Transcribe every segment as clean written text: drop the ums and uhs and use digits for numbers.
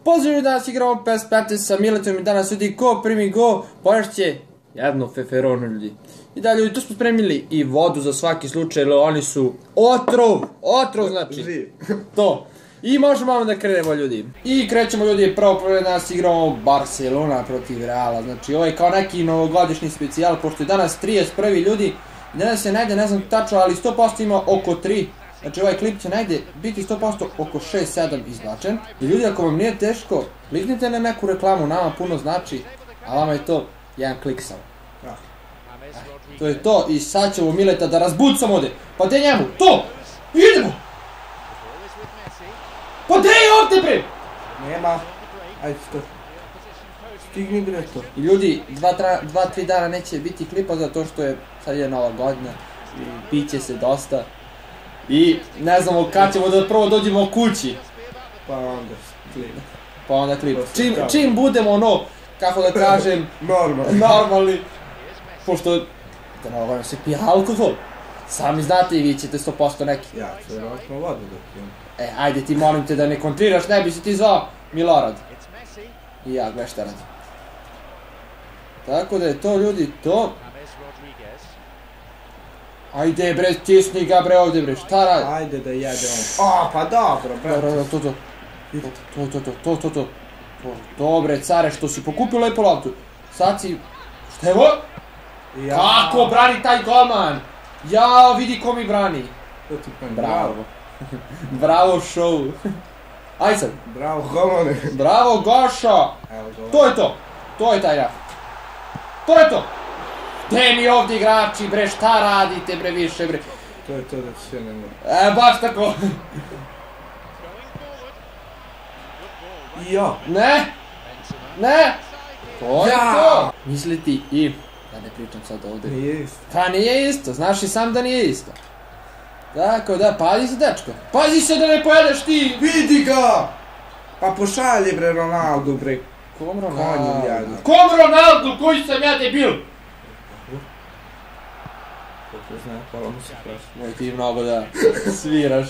Pozdrav, danas igramo PES 15 sa Miletom i danas ljudi ko primi go, poješće jedno feferonu ljudi. I da ljudi, tu smo spremili i vodu za svaki slučaj, jer oni su otrov znači, to. I možemo malo da krenemo ljudi. I krećemo ljudi, prvo danas igramo Barcelona protiv Reala, znači ovo je kao neki novogodišnji specijal, pošto je danas 31. ljudi. Danas se najde, ne znam tačno, ali 100% ima oko 3. Znači ovaj klip će najde biti 100% oko 6-7 izbačen. I ljudi, ako vam nije teško, kliknite na neku reklamu, nama puno znači, a vama je to jedan klik samo. To je to i sad ćemo Mileta da razbucamo ovdje. Pa gdje njemu? To! Idemo! Pa gdje je ovdje bre? Nema. Ajde to. Stigni bre to. I ljudi, 2-3 dana neće biti klipa zato što je sad je nova godina i piće se dosta. I ne znamo kad ćemo da prvo dođemo kući. Pa onda klip. Čim budemo ono, kako da kažem, normalni. Pošto da na ovom se pije alkohol. Sami znate i vi ćete 100% neki. Ja ću vjerojatno vodu da pijem. Ajde ti molim te da ne kontriraš, ne bi se ti zvao Milorad. I ja, gledaj šta radim. Tako da je to ljudi, to. Ajde bre, tisni ga bre ovdje bre, šta radi? Ajde da jede on. A, pa dobro bre. To. Dobre care, što si pokupio lepo loptu. Sad si, šta je ovo? Kako brani taj golman? Jao, vidi ko mi brani. Bravo. Bravo show. Aj sad. Bravo golmane. Bravo Goša. To je to. To je taj rad. To je to. Gdje mi ovdje igrači bre, šta radite bre više bre? To je to da će sve ne mora. Baš tako. Ja. Ne. To je to. Misli ti i... Da ne pričam sad ovdje. Nije isto. Pa nije isto, znaš i sam da nije isto. Tako da, pazi se dečko. Pazi se da ne pojedeš ti. Vidi ga! Pa pošalji bre Ronaldo bre. Kom Ronaldo? Koji sam ja debil? Kako zna, hvala mu se prašno. Moj ti mnogo da sviraš.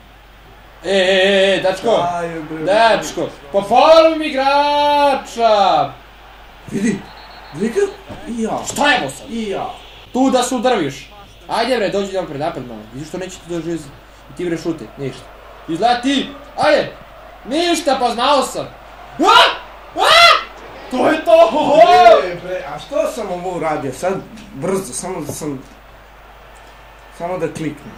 Dečko, pa follow mi igrača! Vidi, vidi i ja. Šta je sam? I ja. Tu da se udrviš. Ajde bre, dođi da pred napred malo. Vidiš što neće ti dođi i ti bre šute, ništa. Izleti, ajde! Ništa, pa znao sam. To je to! A što sam ovo uradio? Sad brzo, samo da kliknem.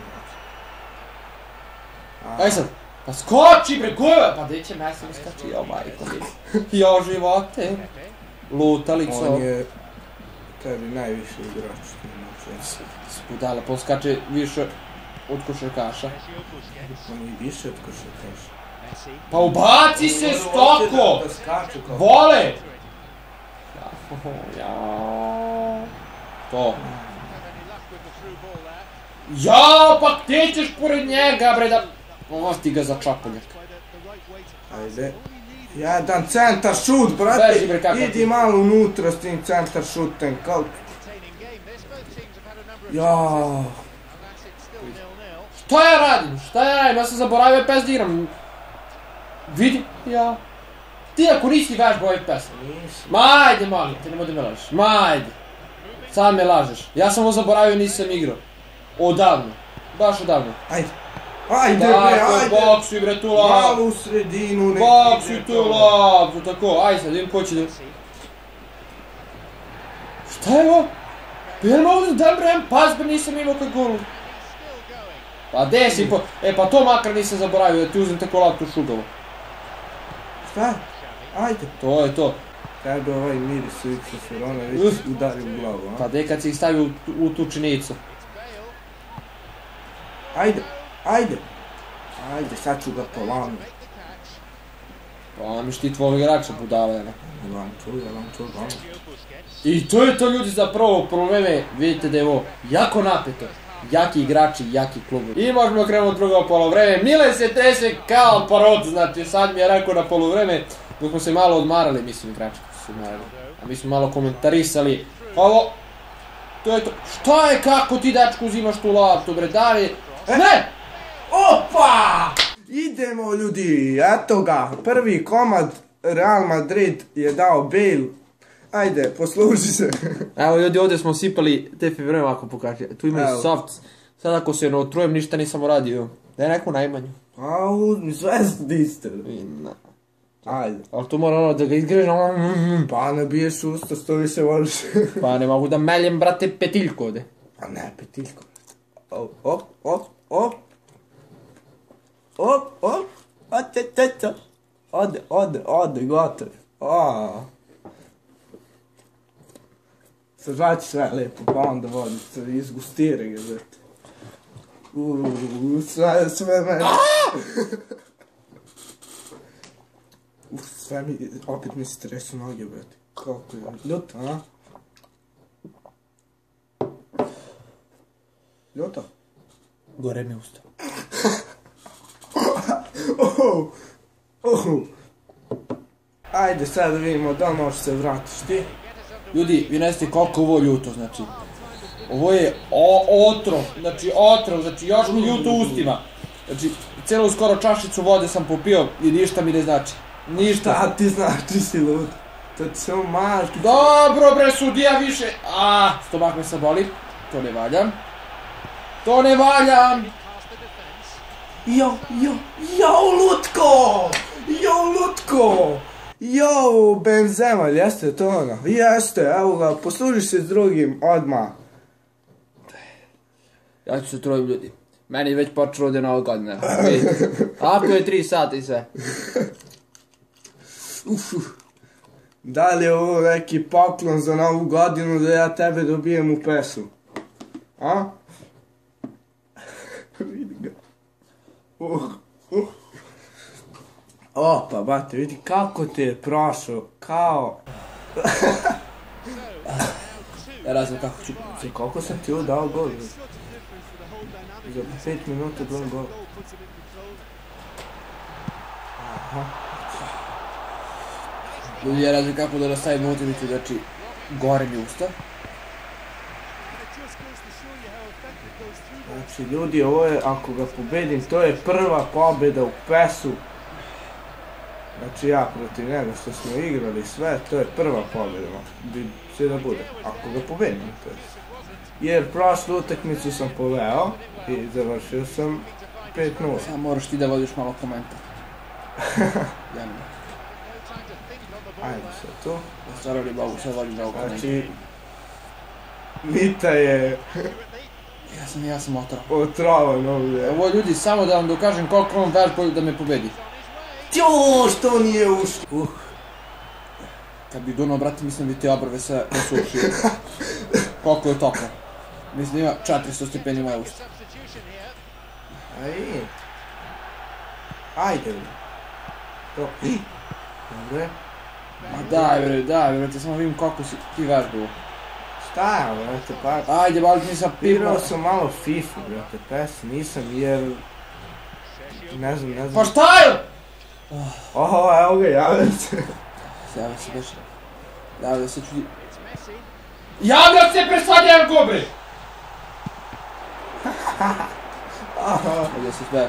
Aj sad, pa skoči bre, koja? Pa gdje će Messi mi skači, jao majko mi. Jao živote. Lutalico. On je tebi najviši igrač. Spudala, pa on skače više od košarkaša. On je više od košarkaša. Pa ubaci se stoko! Vole! To. Jao, pa gdje ćeš pored njega bre da... Osti ga za čapoljak. Ajde. Jedan centar šut, brate. Idi malo unutra s tim centar šutem. Jao. Šta ja radim? Ja sam zaboravio PES da igram. Vidi, ja. Ti ako nisi vežba ovaj PES. Ma ajde mali, te nemoj da me lažeš. Ma ajde. Sad me lažeš. Ja sam ovo zaboravio, nisam igrao. Odavno. Baš odavno. Ajde bre, ajde. Boksuj bre tu loptu. Malo u sredinu. Boksuj tu loptu, tako. Ajde sad, vidim ko će da... Šta je ovo? Jel me ovdje da bre, pas bre nisam imao kad golu. Pa gdje si po... pa to makar nisam zaboravio da ti uzem tako loptu u šugovo. Šta? Ajde. To je to. Tebe ovaj miris u Feferona već udari u glavu, a? Pa gdje kad si ih stavio u tu činicu. Ajde, sad ću ga polami. Polamiš ti tvojeg igrača, budala je. Lanču. I to je to ljudi za prvo vreme, vidite da je ovo jako napeto. Jaki igrači, jaki klubovi. I možemo krenuti od drugo polovreme. Mile se trese kao parod, znači sad mi je rekao na polovreme, dok smo se malo odmarali, mislim igrači su se odmarali. A mi smo malo komentarisali. Ovo, to je to. Šta je, kako ti dečko uzimaš tu loptu bre, Davi? Ne! Opa! Idemo ljudi, eto ga, prvi komad Real Madrid je dao Bale. Ajde, posluži se. Evo ljudi, ovdje smo sipali te fibroje ovako pokaži. Tu imaju soft. Sad ako se ne otrujem, ništa nisam uradio. Daj neku najmanju. A uzmi, sve diste. Ajde. Ali tu mora ono da ga izgrežem. Pa ne biješ usta, što više voliš. Pa ne mogu da meljem, brate, petiljko ovdje. Pa ne, petiljko. Op. Ode, gotovo. Sad vraći sve lijepo, pa onda vodice, izgustire ga, brate. Sve meni. Sve mi, opet mi se tresu noge, brate. Kako je ljuto, a? Ljuto? Gore mi usta. Ajde sad da vidimo da možeš se vratiš ti. Ljudi, vi ne znate koliko ovo ljuto, znači. Ovo je otrov, znači još mi ljuto u ustima. Znači, celu skoro čašicu vode sam popio i ništa mi ne znači. Ništa. Šta ti znaš, ti si lud. To ti samo malki. Dobro bre, sudija više. Stomak me sad boli. To ne valjam. Lutko! Jo, Benzema, jeste to ono? Jeste, evo ga, poslužiš se s drugim, odmah. Ja ću se trojim ljudi. Meni je već počelo ovdje Nova godina. Ako je 3 sata i sve. Da li je ovo neki poklon za Novu godinu da ja tebe dobijem u pesu? A? Vidi ga. Opa, bate, vidi kako te je prošao, kao... Ja razum kako ću... Koliko sam ti ovo dao gol? Za 5 minuta dao gol. Ljudi, ja razum kako da nastavim utakmicu, znači... Gore mi usta. Znači ljudi, ovo je, ako ga pobedim, to je prva pobjeda u PES-u. Znači ja protiv njega što smo igrali sve, to je prva pobjeda, bi sve da bude, ako ga pobedim, to je. Jer prošlu utakmicu sam poveo i završio sam 5-0. Samo moraš ti da vodiš malo komentar. Ajde sve tu. Da stvarali Bogu, sad vodim malo komentar. Znači, Mita je... Ja sam otrovan ovdje. Ovo ljudi, samo da vam dokažem koliko on vežba da me pobedi. Ćo, što nije ušlo. Kad bi donao, brate, mislim da te obrve se osušio. Koliko je toplo. Mislim da ima 400 stepeni moja usta. Ajde. To. Dobre. Ma daj bre, te samo vidim koliko si ti vežbao. Šta je, brate, pa... Ajde, bali nisam pipao. Pirao sam malo FIFA, brate, PES nisam jer... Ne znam. Pa šta je? Evo ga, javlja se. Javlja se beše. Javlja se čudi. Javlja se presadnjem gobre! Ovdje se sve.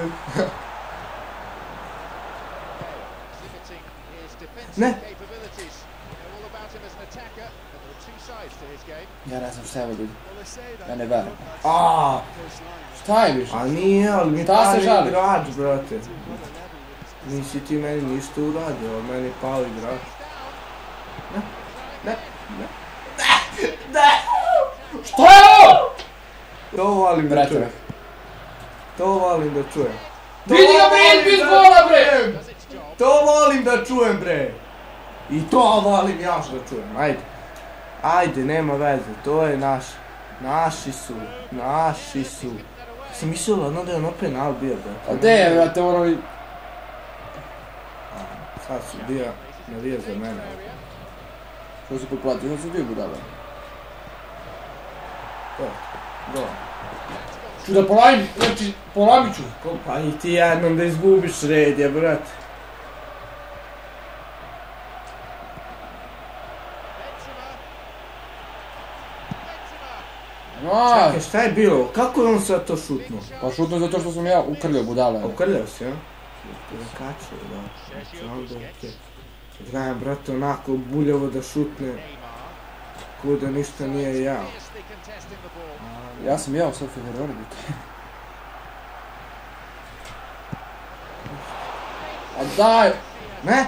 Ne! Ja ne znam šta je ovo ljudi. Ja ne veram. Šta je više? A nije, ali mi pali igrač, brate. Nisi ti meni ništa uradio, ali meni pali igrač. Ne. Šta je ovo? To volim da čujem. Vidi ga bre, izbi iz gola bre! To volim da čujem bre! I to volim još da čujem, ajde. Ajde, nema veze, to je naš. Naši su. Sam mislio da je ono penal bio, brate. A gdje je, brate, ono... Sad su bio navija za mene. Što se potplatio, što su bio budala? Go. Ču da polavim, znači, polavit ću. Pa i ti jednom da izgubiš red, je, brate. Čekaj, šta je bilo? Kako je on sad to šutnuo? Pa šutno zato što sam ja ukrljao budale. Ukrljao si, ja? Kačio, da. Znači, onda okej. Gledam, brate, onako buljavo da šutne. Ko da ništa nije jao. Ja sam jao sad Federer biti. A daj! Ne?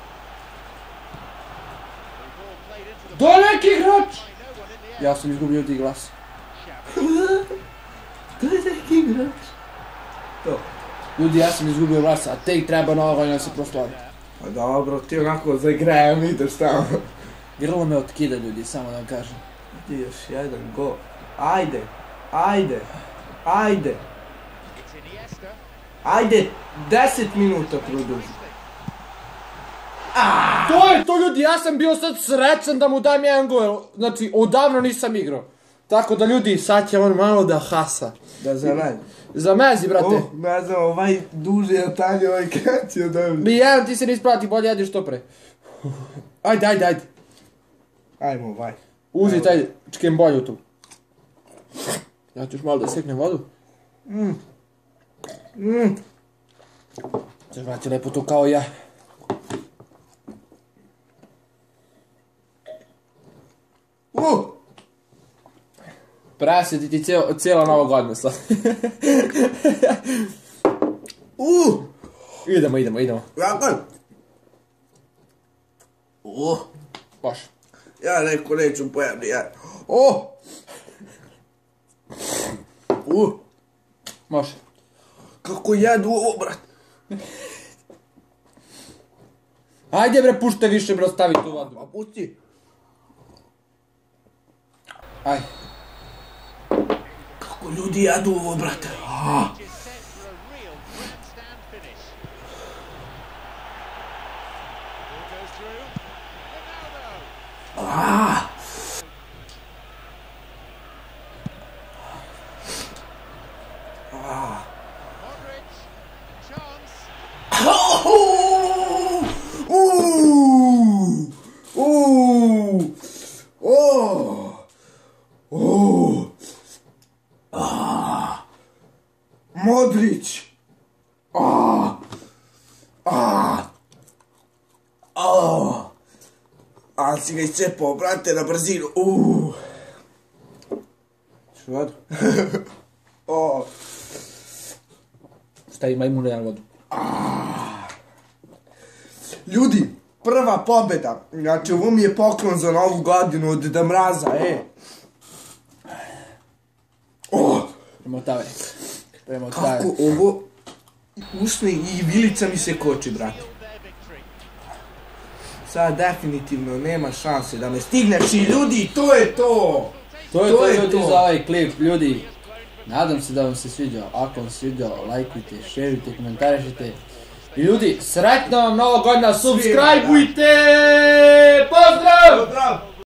Dalek igrač! Ja sam izgubio ti glas. Dalek igrač. To. Ljudi, ja sam izgubio glas, a tek treba nova godina da se proslavi. Pa dobro, ti onako zagrajem, ideš tamo. Grlo me otkida, ljudi, samo da vam kažem. Idi još jedan gol. Ajde, ajde, ajde. Ajde, 10 minuta produži. To je to, ljudi, ja sam bio sad srećan da mu dam jedan gol. Znači, odavno nisam igrao. Tako da, ljudi, sad će on malo da hasa. Da zamezi. Zamezi, brate. Ne znam, ovaj duži Antalija, ovaj krećio dobro. Bi jedan ti se ne isprati, bolje jediš što pre. Ajde, ajde, ajde. Ajmo, ovaj. Uzi taj čkembolju tu. Ja ću još malo da seknem vodu. Ćeš vrati lepo to kao ja. Presjeti ti cijela nova godina sad. Idemo. Rakon! Baš. Ja rekao neću pojavni, ja. Može. Kako jedu ovo, brat. Ajde bre, pušte više bre, ostavi tu vodu. Pa pusti. Aj. Kako ljudi jedu ovo, brate. Modrić. Ali si ga iscepao, brate, na brzinu. Što vodu? Stavi majmune na vodu. Ljudi, prva pobjeda. Znači, ovo mi je poklon za novu godinu od Deda Mraza, Premotave. Kako ovo... Usne i vilica mi se koči, brate. Sad definitivno nema šanse da me stigneš i ljudi, to je to! To je to, ljudi, za ovaj klip, ljudi. Nadam se da vam se sviđao. Ako vam se sviđao, lajkujte, šerujte, komentarišite. I ljudi, sretna vam nova godina, subscribeujte! Pozdrav! Pozdrav!